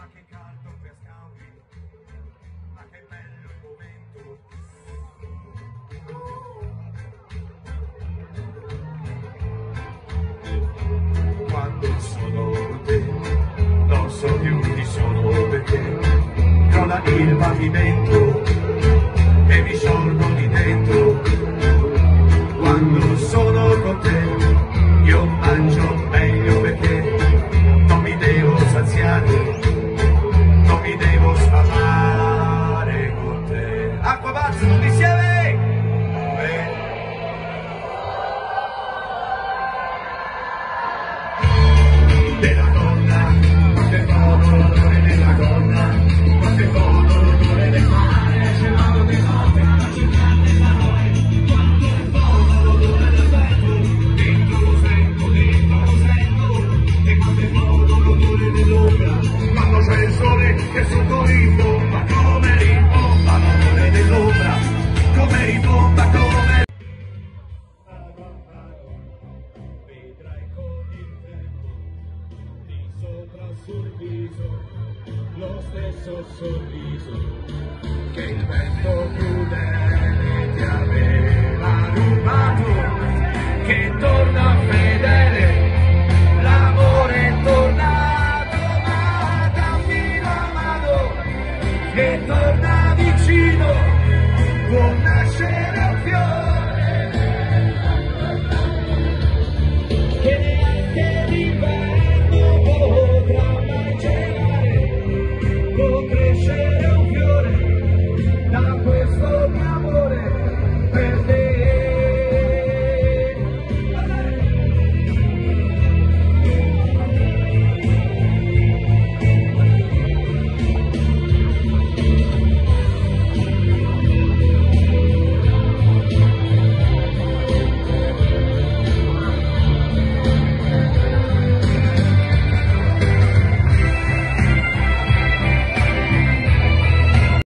ma che caldo per scambi, ma che bello il momento. Quando sono con te, non so più chi sono perché crolla il pavimento e mi sciolgo di dentro. Quando sono con te, io mangio meglio perché non mi devo saziare, non mi devo sfamare con te. Acqua Bazza, tutti insieme! Della donna, quanto è buono l'odore della gonna, quanto è buono l'odore del mare, c'è l'oro di notte alla città della noi, quanto è buono l'odore del vento, dentro lo sento, e quanto è buono l'odore dell'ombra, quando c'è il sole che sotto rimbomba, come rimbomba l'odore dell'ombra, come rimbomba, come... Vedrai con il tempo sopra sul viso lo stesso sorriso che il vento chiude.